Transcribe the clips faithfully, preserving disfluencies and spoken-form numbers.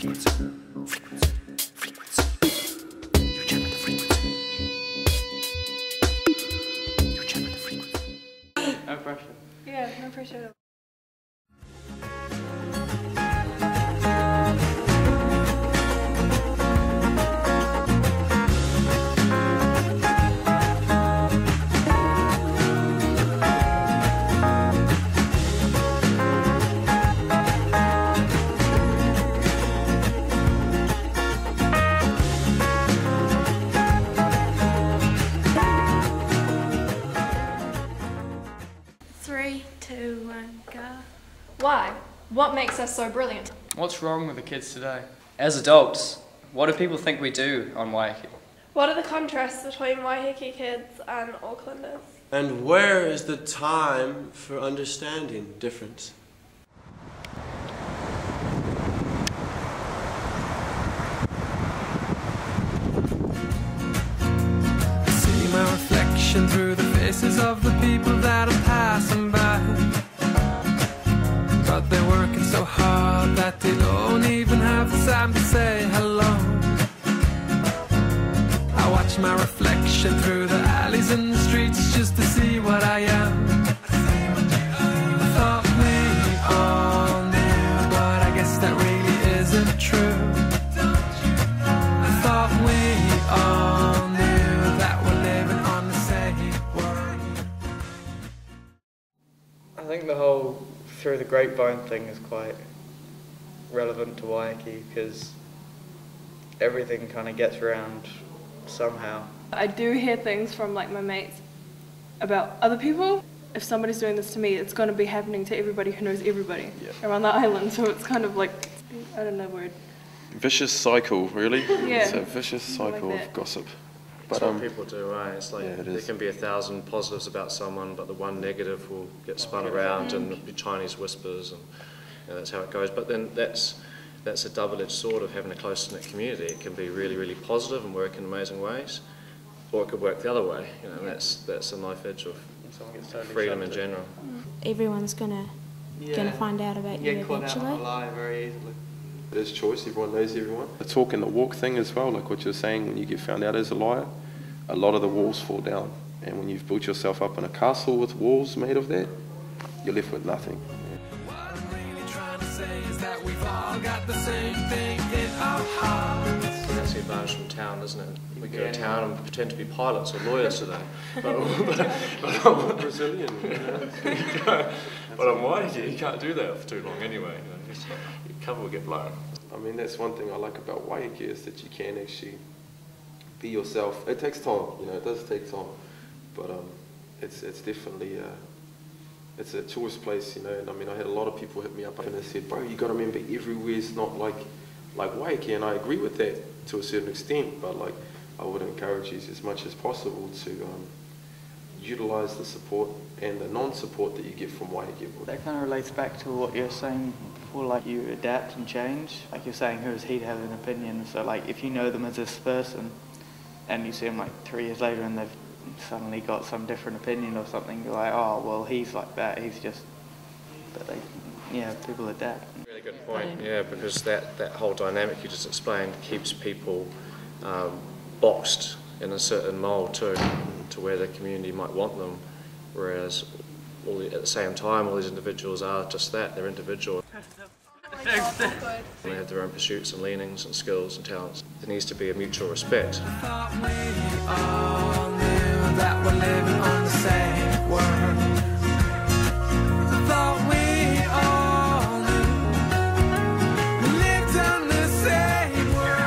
frequency. Frequency. Frequency. You're jamming the frequency. You're jamming the frequency. No pressure. Yeah, no pressure. Three, two, one, go. Why? What makes us so brilliant? What's wrong with the kids today? As adults, what do people think we do on Waiheke? What are the contrasts between Waiheke kids and Aucklanders? And where is the time for understanding difference? See my reflection through the faces of the people that are passing by. But they're working so hard that they don't even have the time to say hello. I watch my reflection through the alleys and the streets just to see what I am. I thought we all knew, but I guess that really isn't true. I thought we all knew that we're living on the same world. I think the whole through the grapevine thing is quite relevant to Waiheke because everything kind of gets around somehow. I do hear things from like my mates about other people. If somebody's doing this to me, it's going to be happening to everybody who knows everybody yeah. around the island. So it's kind of like, I don't know the word. Vicious cycle, really. Yeah. It's a vicious cycle like of that. gossip. That's But what um, people do, right? It's like yeah, it there is. can be a thousand positives about someone, but the one negative will get spun around and be Chinese whispers, and you know, that's how it goes. But then that's that's a double-edged sword of having a close-knit community. It can be really, really positive and work in amazing ways, or it could work the other way. You know, and that's that's a knife edge of Someone gets totally freedom in shunned. general. Everyone's gonna Yeah. gonna find out about you Get caught out on a eventually. lie very easily. There's choice, everyone knows everyone. The talk and the walk thing as well, like what you're saying, when you get found out as a liar, a lot of the walls fall down. And when you've built yourself up in a castle with walls made of that, you're left with nothing. What I'm really trying to say is that we've all got the same thing in our hearts. That's the advantage from town, isn't it? We go to town and pretend to be pilots or lawyers today. But, but, but I'm Brazilian. You know? but I'm Waiheke, you can't do that for too long anyway. You know, just, your cover will get blown. I mean, that's one thing I like about Waiheke is that you can actually be yourself. It takes time, you know, it does take time, but um, it's it's definitely uh, it's a tourist place, you know. And I mean, I had a lot of people hit me up and they said, "Bro, you got to remember everywhere's not like like Waiheke," and I agree with that to a certain extent. But like, I would encourage you as much as possible to um, utilize the support and the non-support that you get from Waiheke. That kind of relates back to what you're saying before, like you adapt and change. Like you're saying, who is he to have an opinion? So like if you know them as this person and you see them like three years later and they've suddenly got some different opinion or something, you're like, oh, well, he's like that, he's just, but they, yeah, people adapt. Really good point, yeah, because that, that whole dynamic you just explained keeps people um, boxed in a certain mould too, to where the community might want them, whereas all the, at the same time all these individuals are just that, they're individual. They have their own pursuits and leanings and skills and talents. There needs to be a mutual respect. I thought we all knew that we're living on the same world. I thought we all knew we lived on the same world.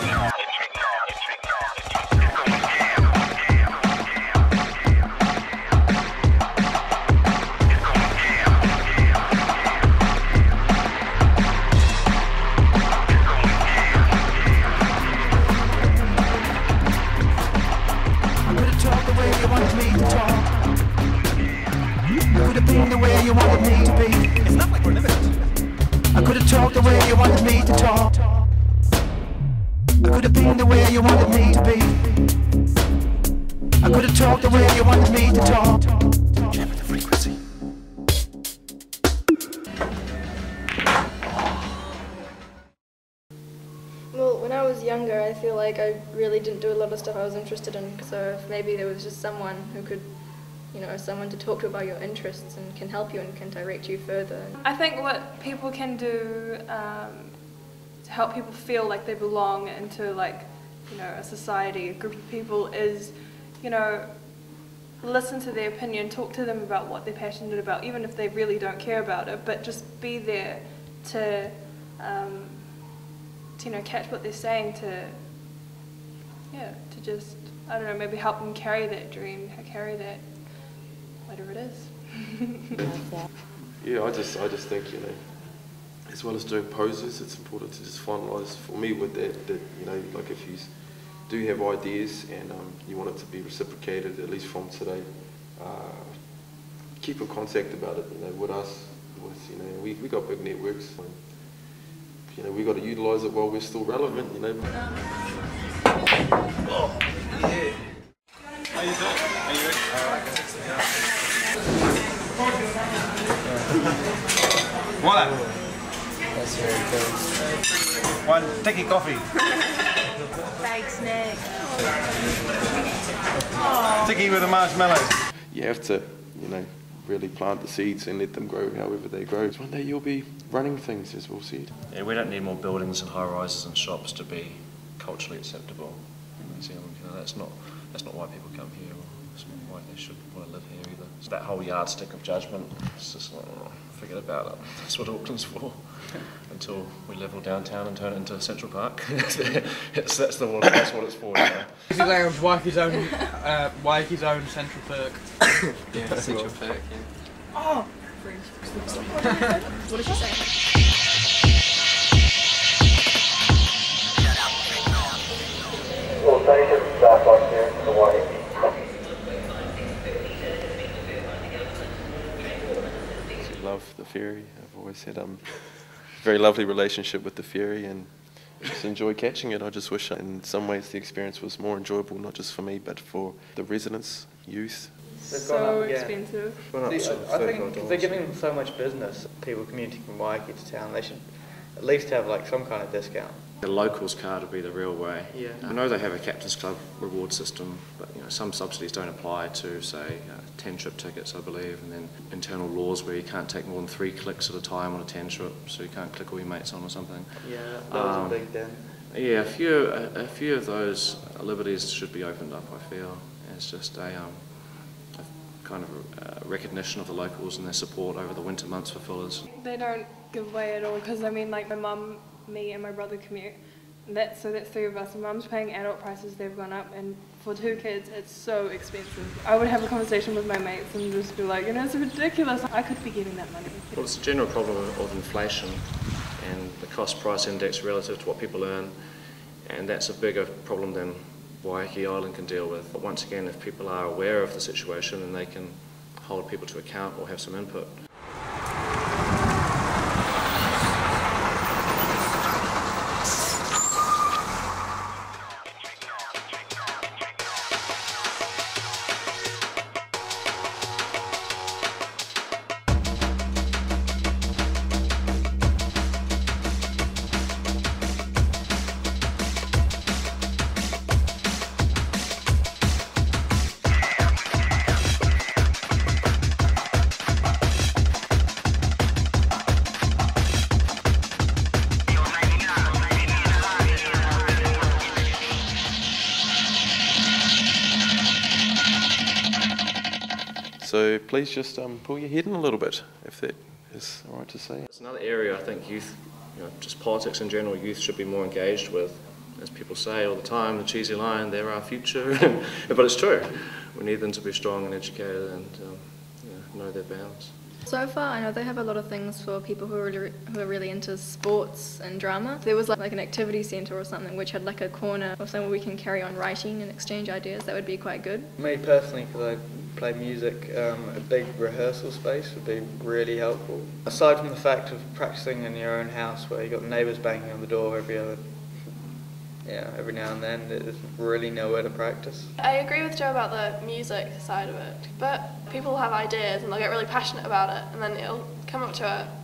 I could have talked the way you wanted me to talk. Could have been the way you wanted me to be. It's not like we're limited. I could have talked the way you wanted me to talk. I could have been the way you wanted me to be. I could have talked the way you wanted me to talk. Jamming the frequency. When I was younger, I feel like I really didn't do a lot of stuff I was interested in, so if maybe there was just someone who could, you know, someone to talk to about your interests and can help you and can direct you further. I think what people can do um, to help people feel like they belong into, like, you know, a society, a group of people is, you know, listen to their opinion, talk to them about what they're passionate about, even if they really don't care about it, but just be there to, um, to you know, catch what they're saying, to, yeah, to just, I don't know, maybe help them carry that dream, carry that, whatever it is. Yeah, I just, I just think, you know, as well as doing poses, it's important to just finalise for me with that, that, you know, like if you do have ideas and um, you want it to be reciprocated, at least from today, uh, keep in contact about it, you know, with us, with, you know, we, we got big networks, and, you know, we got to utilise it while we're still relevant, you know. Oh, yeah. How you doing? Are you ready? All right. Voila. That's very good. One sticky coffee. Thanks, Nick. Sticky with the marshmallows. You have to, you know, really plant the seeds and let them grow however they grow. One day you'll be running things, as we'll see. Yeah, we don't need more buildings and high-rises and shops to be culturally acceptable in New Zealand. You know, that's not that's not why people come here, or it's not why they should want to live here either. It's that whole yardstick of judgment. It's just like, oh, forget about it. That's what Auckland's for. Until we level downtown and turn it into Central Park. it's, that's, the, that's what it's for. You know. This is like Waiki's own, uh, Waiki's own Central Perk. Yeah, Central Perk, yeah. Oh! What did you say? All stations, start by clearance to Waiheke. I love the ferry. I've always had um, a very lovely relationship with the ferry and just enjoy catching it. I just wish in some ways the experience was more enjoyable, not just for me, but for the residents, youth. So expensive. See, I, I think because they're giving so much business, people commuting from Waiheke to town, they should at least have like some kind of discount. The locals card would be the real way. Yeah. I know they have a Captain's Club reward system, but you know some subsidies don't apply to, say, uh, ten trip tickets, I believe, and then internal laws where you can't take more than three clicks at a time on a ten trip, so you can't click all your mates on or something. Yeah, that was um, a big dent. Yeah, a few, a, a few of those liberties should be opened up, I feel. It's just a, um, a kind of a, a recognition of the locals and their support over the winter months for fillers. They don't give way at all, because I mean, like my mum, me and my brother commute. That's, so that's three of us. Mum's paying adult prices, they've gone up, and for two kids it's so expensive. I would have a conversation with my mates and just be like, you know, it's ridiculous. I could be getting that money. Well, it's a general problem of, of inflation and the cost price index relative to what people earn, and that's a bigger problem than Waiheke Island can deal with. But once again, if people are aware of the situation, then they can hold people to account or have some input. So please just um, pull your head in a little bit, if that is all right to say. It's another area I think youth, you know, just politics in general, youth should be more engaged with. As people say all the time, the cheesy line, they're our future, but it's true. We need them to be strong and educated and um, you know, know their bounds. So far, I know they have a lot of things for people who are really, who are really into sports and drama. There was like, like an activity centre or something which had like a corner or somewhere we can carry on writing and exchange ideas. That would be quite good. Me personally, because I play music, um, a big rehearsal space would be really helpful. Aside from the fact of practising in your own house where you've got neighbours banging on the door every other Yeah, every now and then, there's really nowhere to practice. I agree with Joe about the music side of it, but people have ideas and they'll get really passionate about it and then it'll come up to it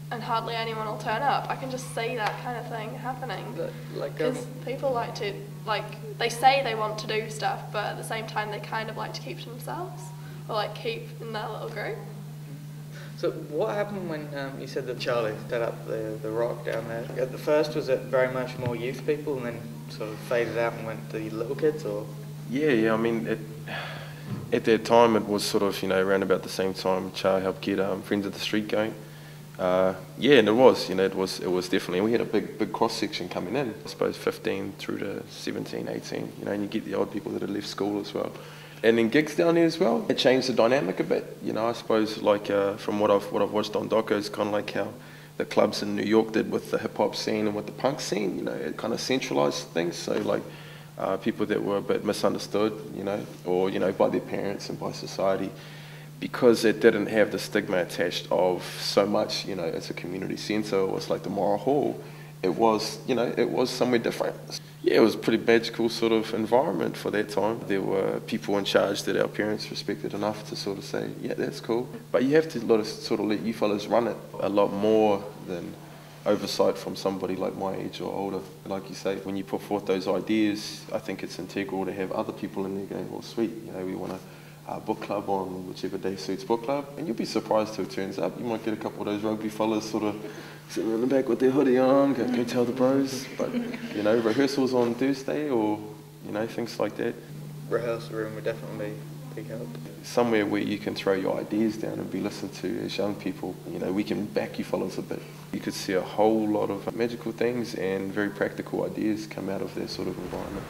and hardly anyone will turn up. I can just see that kind of thing happening. Like, because um, people like to, like, they say they want to do stuff, but at the same time they kind of like to keep to themselves, or like keep in their little group. So what happened when um, you said that Charlie set up the, the rock down there? At the first, was it very much more youth people and then sort of faded out and went to the little kids, or? Yeah, yeah, I mean, it, at that time it was sort of, you know, around about the same time Charlie helped get um, Friends of the Street going. Uh, yeah, and it was, you know, it was it was definitely, we had a big big cross section coming in, I suppose fifteen through to seventeen, eighteen, you know, and you get the odd people that had left school as well. And then gigs down there as well, it changed the dynamic a bit, you know, I suppose like uh, from what I've what I've watched on docos, kind of like how the clubs in New York did with the hip hop scene and with the punk scene, you know, it kind of centralised things, so like uh, people that were a bit misunderstood, you know, or, you know, by their parents and by society, because it didn't have the stigma attached of so much, you know, it's a community centre, it was like the Moral Hall, it was, you know, it was somewhere different. Yeah, it was a pretty magical sort of environment for that time. There were people in charge that our parents respected enough to sort of say, yeah, that's cool. But you have to let us, sort of let you fellas run it a lot more than oversight from somebody like my age or older. Like you say, when you put forth those ideas, I think it's integral to have other people in there going, well, sweet, you know, we want to Uh, book club on whichever day suits book club, and you'll be surprised who it turns up. You might get a couple of those rugby fellas sort of sitting in the back with their hoodie on, go, go tell the bros, but you know, rehearsals on Thursday or, you know, things like that. Rehearsal room would definitely be help. Somewhere where you can throw your ideas down and be listened to as young people, you know, we can back you fellas a bit. You could see a whole lot of magical things and very practical ideas come out of that sort of environment.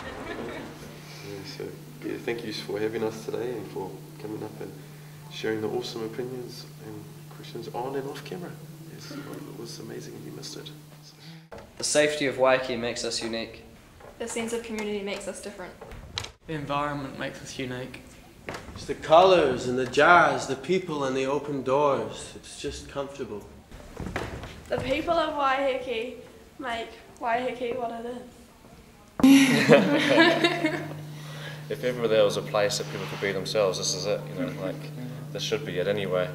Yeah, so. Yeah, thank you for having us today and for coming up and sharing the awesome opinions and questions on and off camera. Yes, it was amazing and you missed it. So. The safety of Waiheke makes us unique. The sense of community makes us different. The environment makes us unique. It's the colours and the jazz, the people and the open doors. It's just comfortable. The people of Waiheke make Waiheke what it is. If ever there was a place that people could be themselves, this is it, you know, like, this should be it anyway.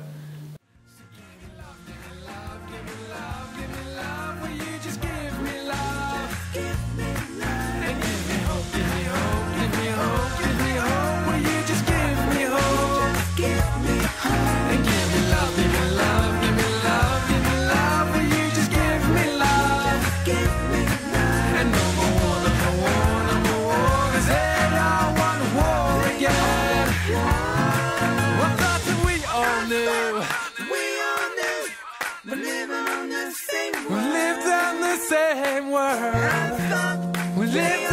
We lived on the same world. We lived